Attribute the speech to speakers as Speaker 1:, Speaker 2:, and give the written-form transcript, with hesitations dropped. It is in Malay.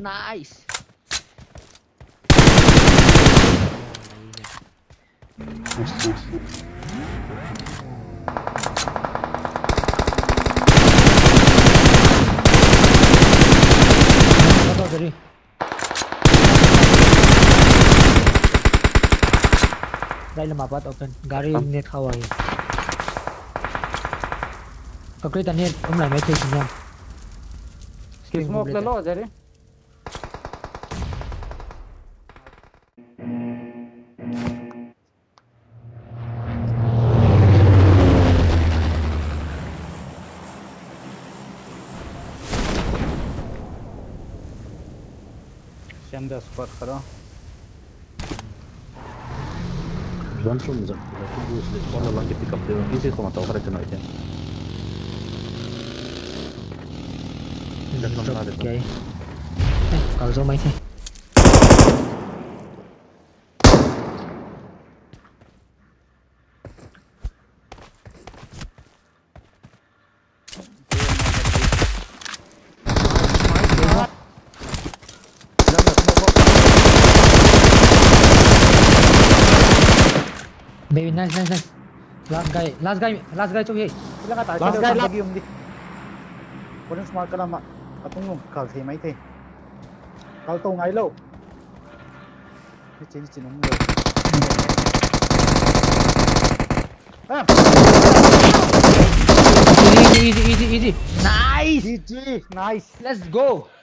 Speaker 1: Nice.
Speaker 2: Apa tadi? Dai lama pat open. Gari net khawai. Kakri tan net lai mai thei sinyam.
Speaker 3: Smoke le lo jare. Shanda spot karo.
Speaker 4: One from the one along the pickup there. Easy to mata khara chana ite.
Speaker 2: Okay. Kalau zo mai the. Baby, nice. Last guy to here.
Speaker 3: Last guy lagi di. Orang smart kala mak. Atung lu kal the mai the. Kal to ngai lo. Cái trên chỉ nóng người.
Speaker 2: Easy. Nice.
Speaker 3: GG, nice.
Speaker 2: Let's go.